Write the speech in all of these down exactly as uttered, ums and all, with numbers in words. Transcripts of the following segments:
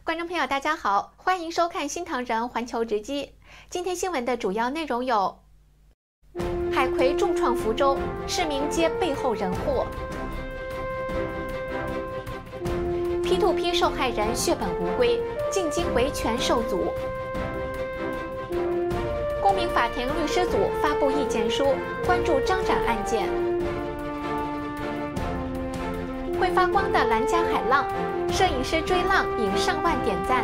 观众朋友，大家好，欢迎收看新唐人环球直击。今天新闻的主要内容有：海葵重创福州，市民揭背后人祸 ；P to P 受害人血本无归，进京维权受阻。公民法庭律师组发布意见书，关注张展案件。会发光的兰家海浪。 摄影师追浪引上万点赞。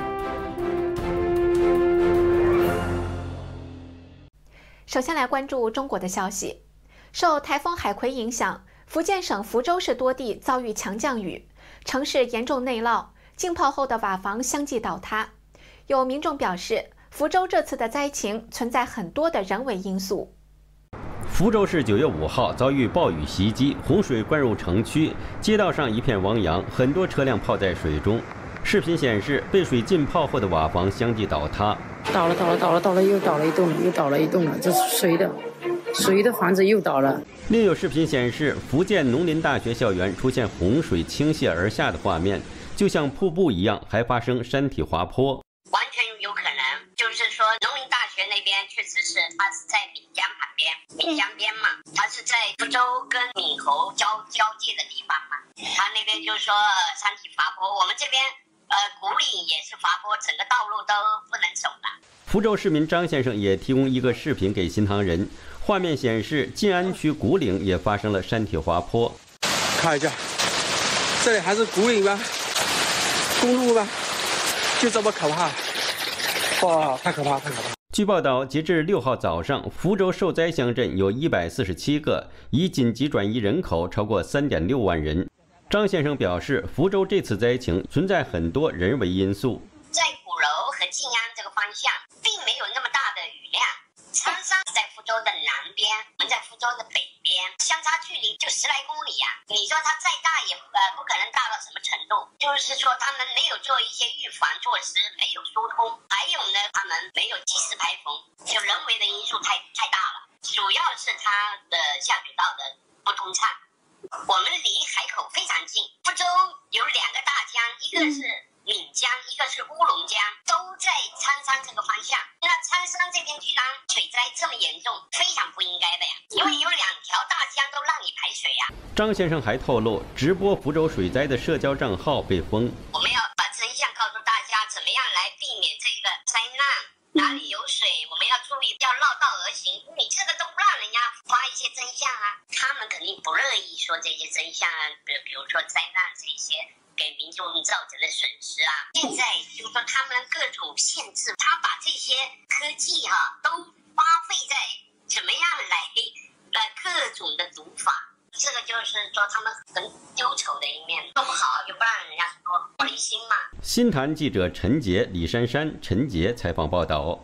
首先来关注中国的消息，受台风海葵影响，福建省福州市多地遭遇强降雨，城市严重内涝，浸泡后的瓦房相继倒塌。有民众表示，福州这次的灾情存在很多的人为因素。 福州市九月五号遭遇暴雨袭击，洪水灌入城区，街道上一片汪洋，很多车辆泡在水中。视频显示，被水浸泡后的瓦房相继倒塌。 倒了，倒了，倒了，倒了，又倒了一栋，又倒了一栋了，这是谁的？谁的房子又倒了？ 另有视频显示，福建农林大学校园出现洪水倾泻而下的画面，就像瀑布一样，还发生山体滑坡。 完全有可能，就是说农林大学那边确实是，它是在闽江旁边，闽江边嘛，它是在福州跟闽侯交交界的地方嘛，它那边就是说山体滑坡，我们这边呃古岭也是滑坡，整个道路都不能走了。 福州市民张先生也提供一个视频给新唐人，画面显示晋安区古岭也发生了山体滑坡。 看一下，这里还是古岭吗？公路吗？ 就这么可怕，哇，太可怕，太可怕！ 据报道，截至六号早上，福州受灾乡镇有一百四十七个，已紧急转移人口超过三点六万人。张先生表示，福州这次灾情存在很多人为因素， 在鼓楼和晋安这个方向，并没有那么大的雨量。苍山在福州的南边，我们在福州的北边，相差距离就十来公里呀、啊。你说它再大也呃不可能大到什么程度，就是说他们没有做一些预防措施，没有疏通，还有呢，他们没有及时排洪，就人为的因素太太大了。主要是它的下水道的不通畅。我们离海口非常近，福州有两个大江，一个是闽江，一个是乌龙江，都在苍山这个方向。那苍山这边居然水灾这么严重，非常不应该的呀，因为有两条大江都让你排水呀。 张先生还透露，直播福州水灾的社交账号被封。 我们要把真相告诉大家，怎么样来避免这个灾难？哪里有水，我们要注意，要绕道而行。你这个都不让人家发一些真相啊，他们肯定不乐意说这些真相啊，比比如说灾难这些。 给民众造成的损失啊！现在就是说他们各种限制，他把这些科技哈、啊、都花费在怎么样来呃各种的读法，这个就是说他们很忧愁的一面，做不好就不让人家说不离心嘛。 新唐记者陈杰、李珊珊、陈杰采访报道。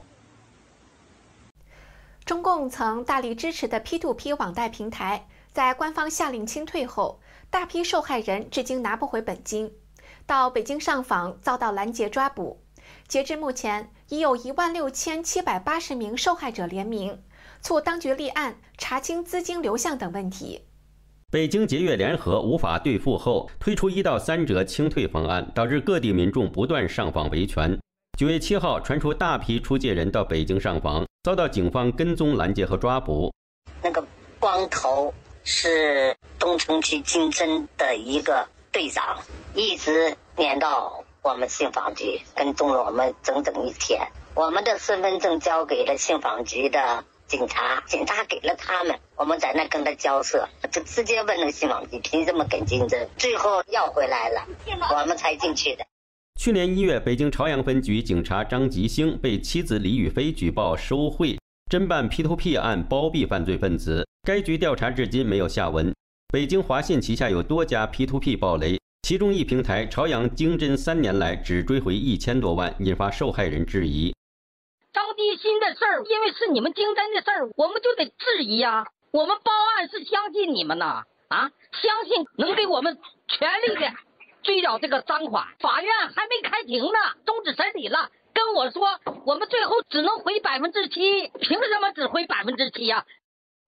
中共曾大力支持的 P to P 网贷平台，在官方下令清退后。 大批受害人至今拿不回本金，到北京上访遭到拦截抓捕。截至目前，已有一万六千七百八十名受害者联名，促当局立案查清资金流向等问题。 北京捷悦联合无法兑付后，推出一到三折清退方案，导致各地民众不断上访维权。九月七号，传出大批出借人到北京上访，遭到警方跟踪拦截和抓捕。 那个光头。 是东城区经侦的一个队长，一直撵到我们信访局，跟踪了我们整整一天。我们的身份证交给了信访局的警察，警察给了他们，我们在那跟他交涉，就直接问那个信访局凭什么跟经侦，最后要回来了，我们才进去的。 去年一月，北京朝阳分局警察张吉星被妻子李宇飞举报收贿。 侦办 P to P 案包庇犯罪分子，该局调查至今没有下文。北京华信旗下有多家 P to P 暴雷，其中一平台朝阳经侦三年来只追回一千多万，引发受害人质疑。 招低薪的事儿，因为是你们经侦的事儿，我们就得质疑啊。我们报案是相信你们呐，啊，相信能给我们全力的追缴这个赃款。法院还没开庭呢，终止审理了。 跟我说，我们最后只能回百分之七，凭什么只回百分之七呀？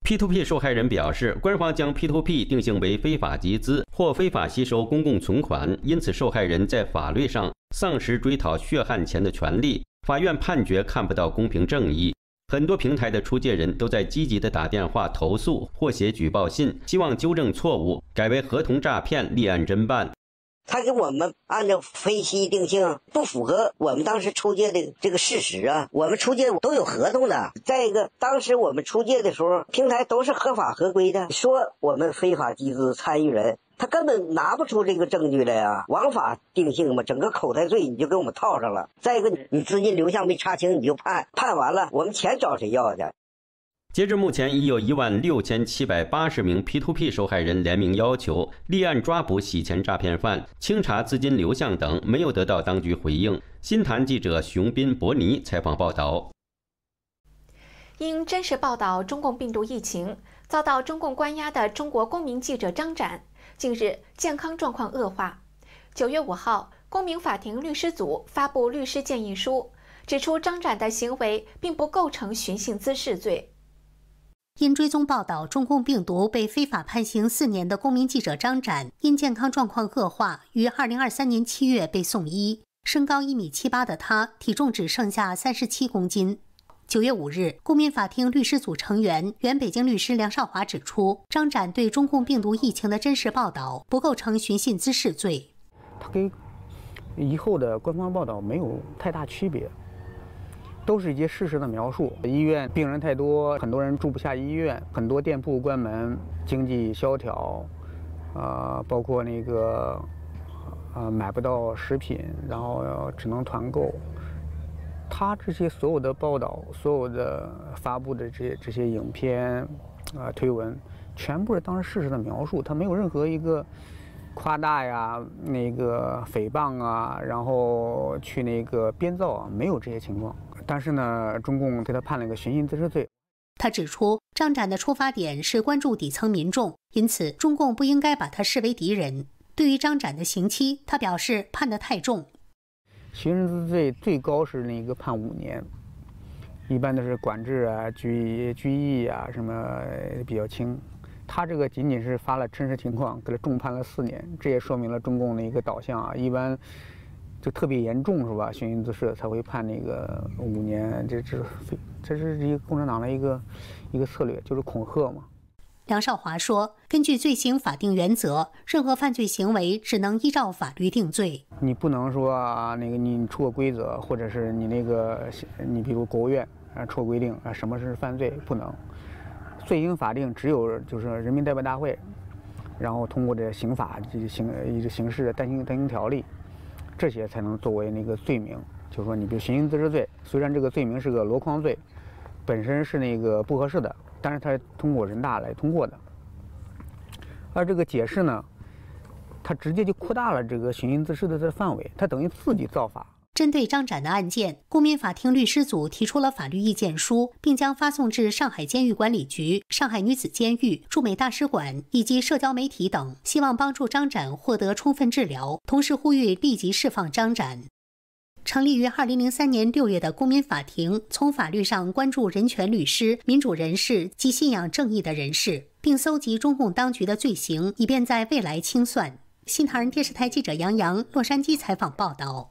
P to P 受害人表示，官方将 P to P 定性为非法集资或非法吸收公共存款，因此受害人在法律上丧失追讨血汗钱的权利。法院判决看不到公平正义。很多平台的出借人都在积极地打电话投诉或写举报信，希望纠正错误，改为合同诈骗，立案侦办。 他给我们按照非稀定性，不符合我们当时出借的这个事实啊。我们出借都有合同的。再一个，当时我们出借的时候，平台都是合法合规的，说我们非法集资参与人，他根本拿不出这个证据来呀，枉法定性嘛，整个口袋罪你就给我们套上了。再一个，你资金流向没查清，你就判，判完了，我们钱找谁要去？ 截至目前，已有一万六千七百八十名 P to P 受害人联名要求立案抓捕洗钱诈骗犯、清查资金流向等，没有得到当局回应。新谈记者熊斌、伯尼采访报道。 因真实报道中共病毒疫情，遭到中共关押的中国公民记者张展，近日健康状况恶化。九月五号，公民法庭律师组发布律师建议书，指出张展的行为并不构成寻衅滋事罪。 因追踪报道中共病毒被非法判刑四年的公民记者张展，因健康状况恶化，于二零二三年七月被送医。身高一米七八的他，体重只剩下三十七公斤。九月五日，公民法庭律师组成员、原北京律师梁少华指出，张展对中共病毒疫情的真实报道不构成寻衅滋事罪。 他跟以后的官方报道没有太大区别。都是一些事实的描述。医院病人太多，很多人住不下医院，很多店铺关门，经济萧条，呃，包括那个呃买不到食品，然后只能团购。他这些所有的报道，所有的发布的这些这些影片啊、呃、推文，全部是当时事实的描述，他没有任何一个夸大呀、那个诽谤啊，然后去那个编造啊，没有这些情况。但是呢，中共对他判了一个寻衅滋事罪。 他指出，张展的出发点是关注底层民众，因此中共不应该把他视为敌人。对于张展的刑期，他表示判得太重。 寻衅滋事罪最高是那个判五年，一般都是管制啊、拘拘役啊什么比较轻。他这个仅仅是发了真实情况，给他重判了四年，这也说明了中共的一个导向啊，一般就特别严重是吧？寻衅滋事才会判那个五年，这这这是一个共产党的一个一个策略，就是恐吓嘛。 梁少华说，根据罪行法定原则，任何犯罪行为只能依照法律定罪。 你不能说啊，那个你出个规则，或者是你那个你比如国务院啊出个规定啊，什么是犯罪，不能。罪行法定只有就是人民代表大会，然后通过这刑法、这刑一个刑事单行单行条例，这些才能作为那个罪名。就是说，你比如寻衅滋事罪，虽然这个罪名是个箩筐罪，本身是那个不合适的，但是它是通过人大来通过的。而这个解释呢，它直接就扩大了这个寻衅滋事的这范围，它等于自己造法。 针对张展的案件，公民法庭律师组提出了法律意见书，并将发送至上海监狱管理局、上海女子监狱、驻美大使馆以及社交媒体等，希望帮助张展获得充分治疗，同时呼吁立即释放张展。成立于二零零三年六月的公民法庭，从法律上关注人权律师、民主人士及信仰正义的人士，并搜集中共当局的罪行，以便在未来清算。新唐人电视台记者杨洋，洛杉矶采访报道。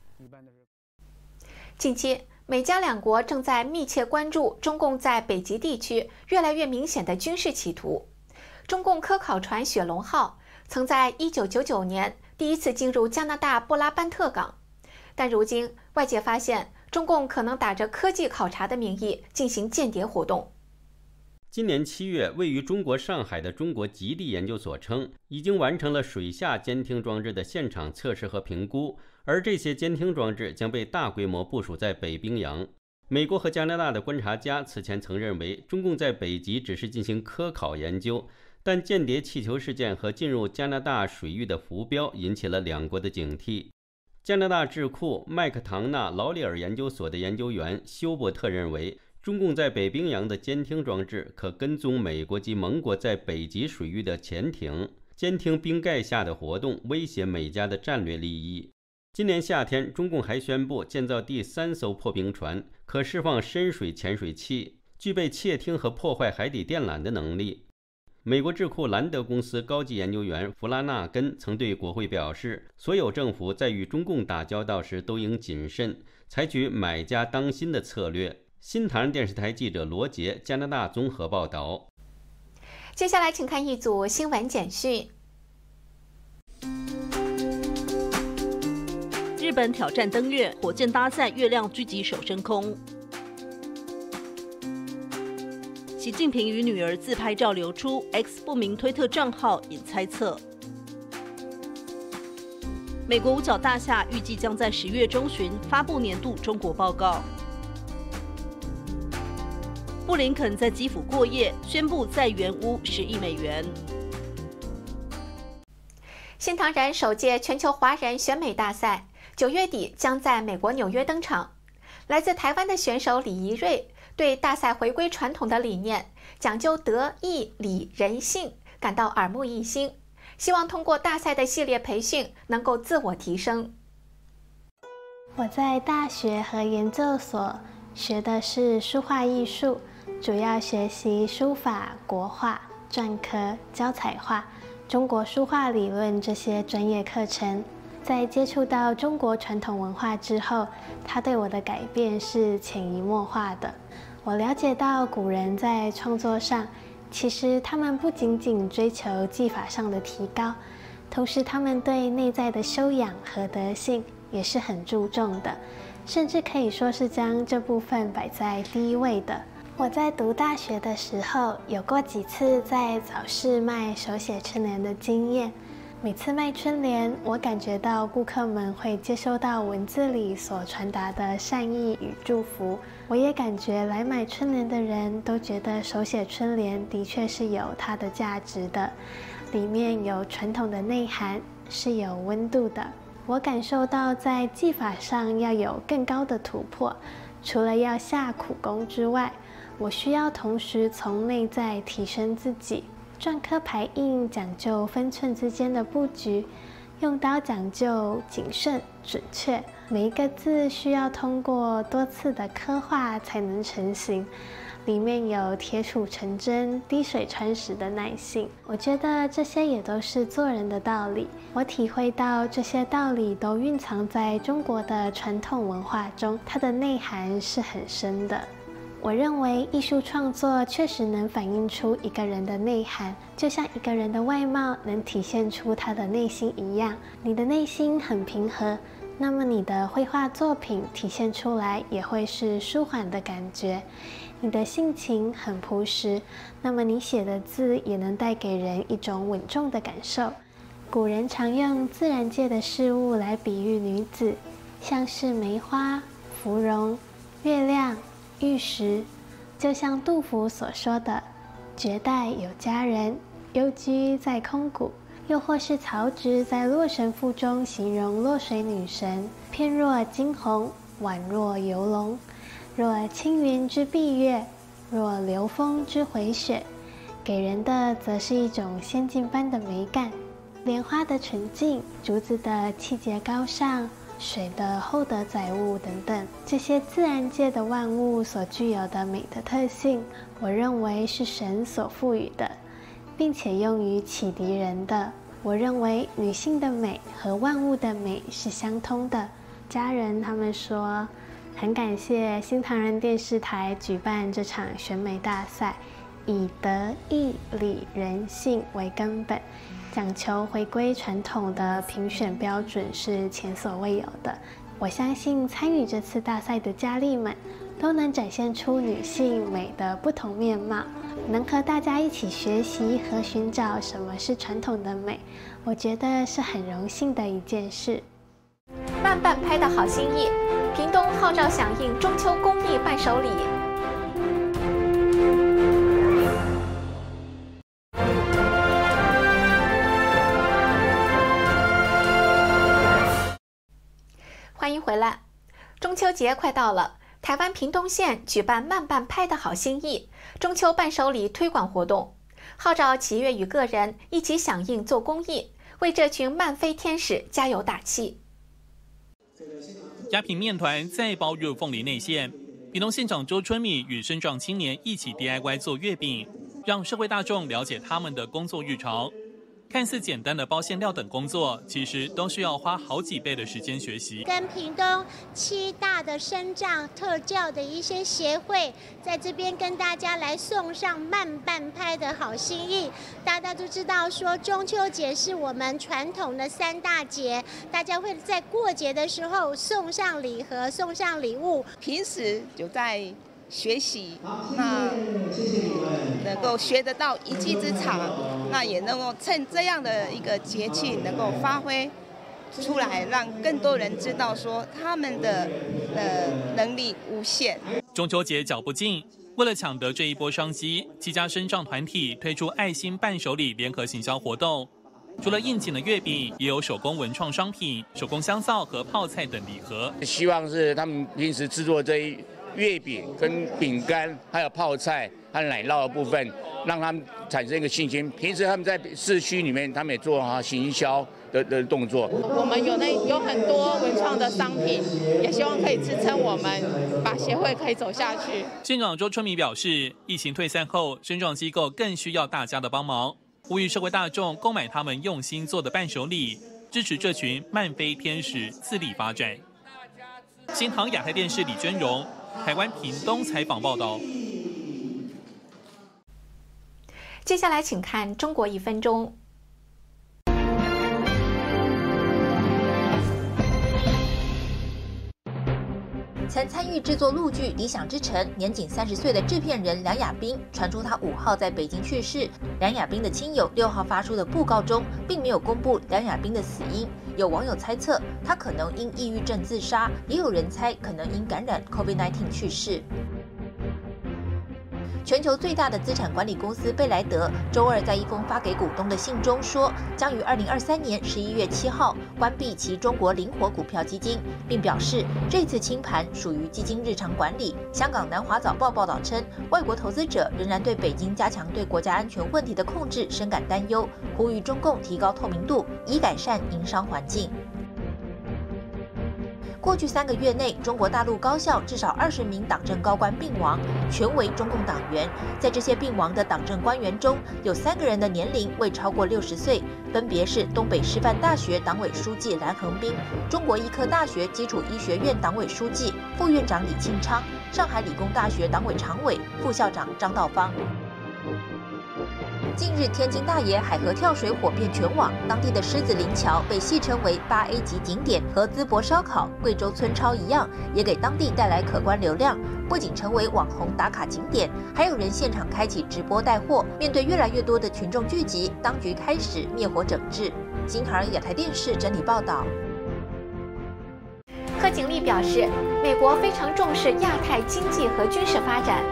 近期，美加两国正在密切关注中共在北极地区越来越明显的军事企图。中共科考船雪龙号曾在一九九九年第一次进入加拿大布拉班特港，但如今外界发现，中共可能打着科技考察的名义进行间谍活动。 今年七月，位于中国上海的中国极地研究所称，已经完成了水下监听装置的现场测试和评估，而这些监听装置将被大规模部署在北冰洋。美国和加拿大的观察家此前曾认为，中共在北极只是进行科考研究，但间谍气球事件和进入加拿大水域的浮标引起了两国的警惕。加拿大智库麦克唐纳劳里尔研究所的研究员休伯特认为，中共在北冰洋的监听装置可跟踪美国及盟国在北极水域的潜艇，监听冰盖下的活动，威胁美加的战略利益。今年夏天，中共还宣布建造第三艘破冰船，可释放深水潜水器。 具备窃听和破坏海底电缆的能力。美国智库兰德公司高级研究员弗拉纳根曾对国会表示，所有政府在与中共打交道时都应谨慎，采取买家当心的策略。新唐人电视台记者罗杰，加拿大综合报道。 接下来请看一组新闻简讯。 日本挑战登月，火箭搭载月亮狙击手升空。习近平与女儿自拍照流出 ，X 不明推特账号引猜测。美国五角大厦预计将在十月中旬发布年度中国报告。布林肯在基辅过夜，宣布再援乌十亿美元。 新唐人首届全球华人选美大赛九月底将在美国纽约登场。来自台湾的选手李怡瑞对大赛回归传统的理念，讲究德义礼人性感到耳目一新，希望通过大赛的系列培训能够自我提升。 我在大学和研究所学的是书画艺术，主要学习书法、国画、篆刻、胶彩画、中国书画理论这些专业课程。在接触到中国传统文化之后，它对我的改变是潜移默化的。我了解到古人在创作上，其实他们不仅仅追求技法上的提高，同时他们对内在的修养和德性也是很注重的，甚至可以说是将这部分摆在第一位的。我在读大学的时候，有过几次在早市卖手写春联的经验。每次卖春联，我感觉到顾客们会接收到文字里所传达的善意与祝福。我也感觉来买春联的人都觉得手写春联的确是有它的价值的，里面有传统的内涵，是有温度的。我感受到在技法上要有更高的突破，除了要下苦功之外，我需要同时从内在提升自己。篆刻排印讲究分寸之间的布局，用刀讲究谨慎准确，每一个字需要通过多次的刻画才能成型，里面有铁杵成针、滴水穿石的耐性。我觉得这些也都是做人的道理，我体会到这些道理都蕴藏在中国的传统文化中，它的内涵是很深的。我认为艺术创作确实能反映出一个人的内涵，就像一个人的外貌能体现出他的内心一样。你的内心很平和，那么你的绘画作品体现出来也会是舒缓的感觉。你的性情很朴实，那么你写的字也能带给人一种稳重的感受。古人常用自然界的事物来比喻女子，像是梅花、芙蓉、月亮、玉石，就像杜甫所说的“绝代有佳人，幽居在空谷”，又或是曹植在《洛神赋》中形容洛水女神“翩若惊鸿，宛若游龙，若青云之蔽月，若流风之回雪”，给人的则是一种仙境般的美感。莲花的纯净，竹子的气节高尚，水的厚德载物等等，这些自然界的万物所具有的美的特性，我认为是神所赋予的，并且用于启迪人的。我认为女性的美和万物的美是相通的。家人他们说，很感谢新唐人电视台举办这场选美大赛，以德义礼人性为根本，讲求回归传统的评选标准是前所未有的。我相信参与这次大赛的佳丽们都能展现出女性美的不同面貌，能和大家一起学习和寻找什么是传统的美，我觉得是很荣幸的一件事。 慢半拍的好心意，屏东号召响应中秋公益伴手礼。欢迎回来，中秋节快到了，台湾屏东县举办慢半拍的好心意中秋伴手礼推广活动，号召企业与个人一起响应做公益，为这群慢飞天使加油打气。 佳品面团再包入凤梨内馅， 屏东县长周春米与身障青年一起 D I Y 做月饼，让社会大众了解他们的工作日常。看似简单的包馅料等工作，其实都需要花好几倍的时间学习。 跟屏东七大的身障特教的一些协会，在这边跟大家来送上慢半拍的好心意。大家都知道说，中秋节是我们传统的三大节，大家会在过节的时候送上礼盒、送上礼物。 平时就在学习，那能够学得到一技之长，那也能够趁这样的一个节气能够发挥出来，让更多人知道说他们的呃能力无限。 中秋节脚步近，为了抢得这一波商机，七家身障团体推出爱心伴手礼联合行销活动。除了应景的月饼，也有手工文创商品、手工香皂和泡菜等礼盒。 希望是他们平时制作这一月饼跟饼干，还有泡菜和奶酪的部分，让他们产生一个信心。平时他们在市区里面，他们也做啊行销的的动作。 我们有那有很多文创的商品，也希望可以支撑我们把协会可以走下去。 县长周春米表示，疫情退散后，身障机构更需要大家的帮忙，呼吁社会大众购买他们用心做的伴手礼，支持这群慢飞天使自立发展。新唐亚太电视李娟荣。台湾屏东采访报道。 接下来，请看《中国一分钟》。 曾参与制作陆剧《理想之城》，年仅三十岁的制片人梁亚斌传出他五号在北京去世。梁亚斌的亲友六号发出的布告中，并没有公布梁亚斌的死因。有网友猜测他可能因抑郁症自杀，也有人猜可能因感染 COVID 十九 去世。全球最大的资产管理公司贝莱德周二在一封发给股东的信中说，将于二零二三年十一月七号关闭其中国灵活股票基金，并表示这次清盘属于基金日常管理。香港南华早报报道称，外国投资者仍然对北京加强对国家安全问题的控制深感担忧，呼吁中共提高透明度，以改善营商环境。过去三个月内，中国大陆高校至少二十名党政高官病亡，全为中共党员。在这些病亡的党政官员中，有三个人的年龄未超过六十岁，分别是东北师范大学党委书记蓝恒斌、中国医科大学基础医学院党委书记、副院长李庆昌、上海理工大学党委常委、副校长张道芳。近日，天津大爷海河跳水火遍全网，当地的狮子林桥被戏称为八 A 级景点，和淄博烧烤、贵州村超一样，也给当地带来可观流量。不仅成为网红打卡景点，还有人现场开启直播带货。面对越来越多的群众聚集，当局开始灭火整治。新唐人亚太电视整理报道。 贺锦丽表示，美国非常重视亚太经济和军事发展。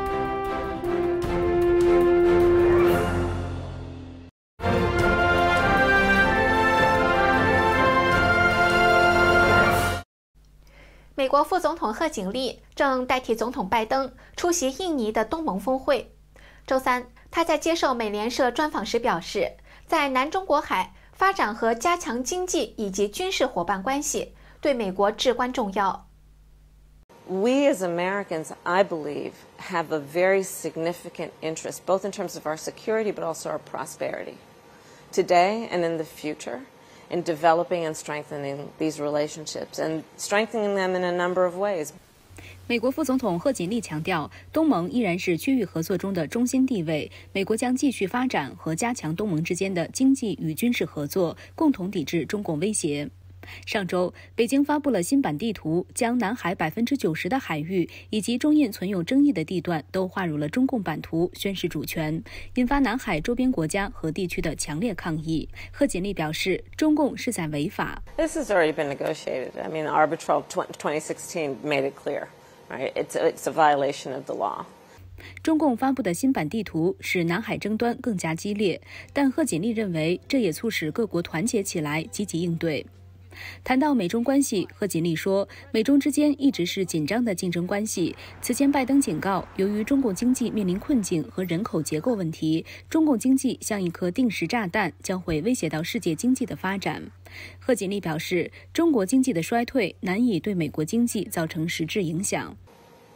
美国副总统贺锦丽正代替总统拜登出席印尼的东盟峰会。周三，他在接受美联社专访时表示，在南中国海发展和加强经济以及军事伙伴关系对美国至关重要。 We as Americans, I believe, have a very significant interest, both in terms of our security but also our prosperity, today and in the future.In developing and strengthening these relationships and strengthening them in a number of ways. 美国副总统贺锦丽强调，东盟依然是区域合作中的中心地位，美国将继续发展和加强东盟之间的经济与军事合作，共同抵制中共威胁。上周，北京发布了新版地图，将南海百分之九十的海域以及中印存有争议的地段都划入了中共版图，宣示主权，引发南海周边国家和地区的强烈抗议。贺锦丽表示，中共是在违法。 This has already been negotiated. I mean, Arbitral twenty sixteen made it clear, right? It's a, it's a violation of the law. 中共发布的新版地图使南海争端更加激烈，但贺锦丽认为，这也促使各国团结起来，积极应对。谈到美中关系，贺锦丽说，美中之间一直是紧张的竞争关系。此前拜登警告，由于中共经济面临困境和人口结构问题，中共经济像一颗定时炸弹，将会威胁到世界经济的发展。贺锦丽表示，中国经济的衰退难以对美国经济造成实质影响。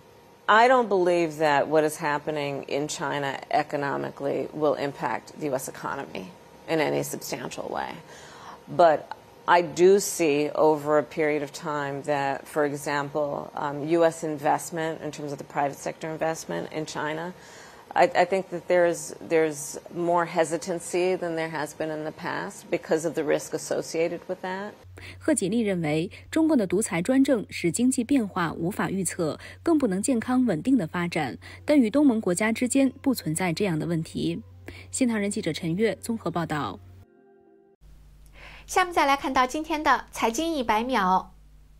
I don't believe that what is happening in China economically will impact the U S economy in any substantial way. But I do see over a period of time that, for example, um, U S investment in terms of the private sector investment in China, I, I think that there's there's more hesitancy than there has been in the past because of the risk associated with that. 贺锦丽认为，中共的独裁专政使经济变化无法预测，更不能健康稳定的发展。但与东盟国家之间不存在这样的问题。新唐人记者陈悦综合报道。 下面再来看到今天的财经一百秒。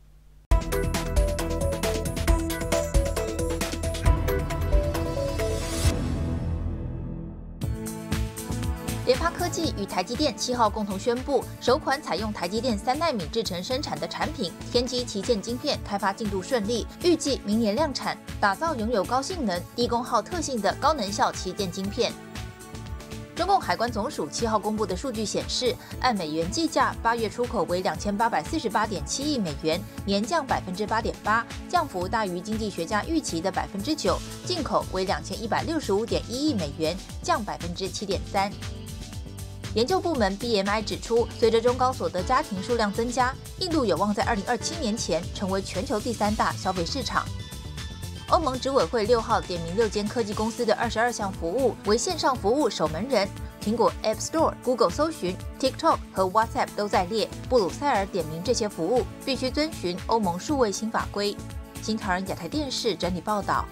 联发科技与台积电七号共同宣布，首款采用台积电三奈米制程生产的产品天玑旗舰晶片开发进度顺利，预计明年量产，打造拥有高性能、低功耗特性的高能效旗舰晶片。中共海关总署七号公布的数据显示，按美元计价，八月出口为两千八百四十八点七亿美元，年降百分之八点八，降幅大于经济学家预期的百分之九；进口为两千一百六十五点一亿美元，降百分之七点三。研究部门 B M I 指出，随着中高所得家庭数量增加，印度有望在二零二七年前成为全球第三大消费市场。欧盟执委会六号点名六间科技公司的二十二项服务为线上服务守门人，苹果 App Store、Google 搜寻、TikTok 和 WhatsApp 都在列。布鲁塞尔点名这些服务必须遵循欧盟数位新法规。新唐人亚太电视整理报道。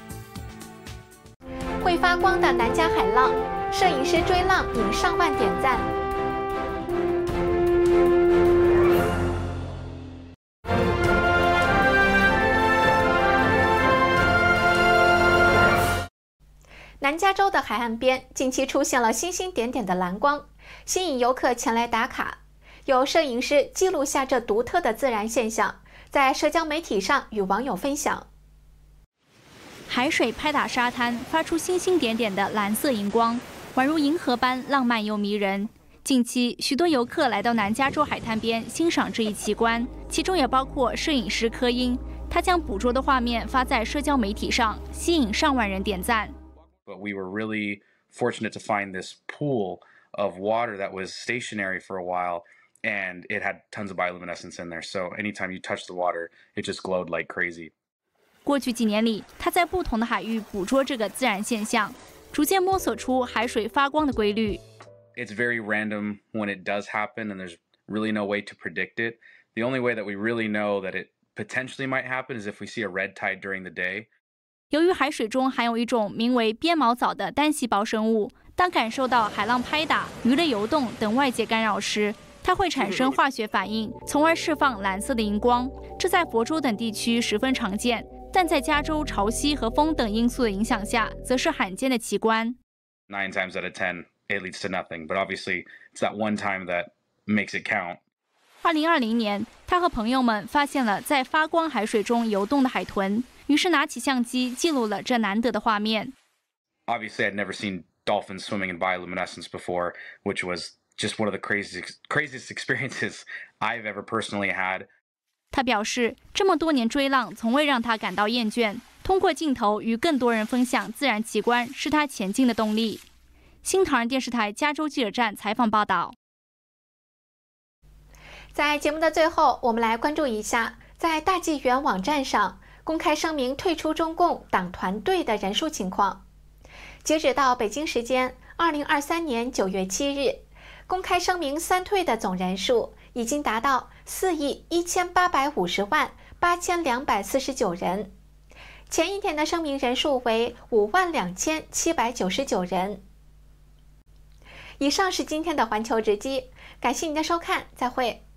会发光的南加海浪，摄影师追浪引上万点赞。南加州的海岸边近期出现了星星点点的蓝光，吸引游客前来打卡。有摄影师记录下这独特的自然现象，在社交媒体上与网友分享。 海水拍打沙滩，发出星星点点的蓝色荧光，宛如银河般浪漫又迷人。近期，许多游客来到南加州海滩边欣赏这一奇观，其中也包括摄影师柯因。他将捕捉的画面发在社交媒体上，吸引上万人点赞。 But we were really fortunate to find this pool of water that was stationary for a while, and it had tons of bioluminescence in there. So anytime you touch the water, it just glowed like crazy. 过去几年里，他在不同的海域捕捉这个自然现象，逐渐摸索出海水发光的规律。 It's very random when it does happen, and there's really no way to predict it. The only way that we really know that it potentially might happen is if we see a red tide during the day. 由于海水中含有一种名为鞭毛藻的单细胞生物，当感受到海浪拍打、鱼类游动等外界干扰时，它会产生化学反应，从而释放蓝色的荧光。这在佛州等地区十分常见。但在加州潮汐和风等因素的影响下，则是罕见的奇观。 Nine times out of ten, it leads to nothing. But obviously, it's that one time that makes it count. 二零二零年，他和朋友们发现了在发光海水中游动的海豚，于是拿起相机记录了这难得的画面。 Obviously, I'd never seen dolphins swimming in bioluminescence before, which was just one of the craziest, craziest experiences I've ever personally had. 他表示，这么多年追浪从未让他感到厌倦。通过镜头与更多人分享自然奇观，是他前进的动力。新唐人电视台加州记者站采访报道。 在节目的最后，我们来关注一下，在大纪元网站上公开声明退出中共党团队的人数情况。截止到北京时间二零二三年九月七日，公开声明三退的总人数已经达到四亿一千八百五十万八千两百四十九人，前一天的声明人数为五万两千七百九十九人。以上是今天的环球直击，感谢您的收看，再会。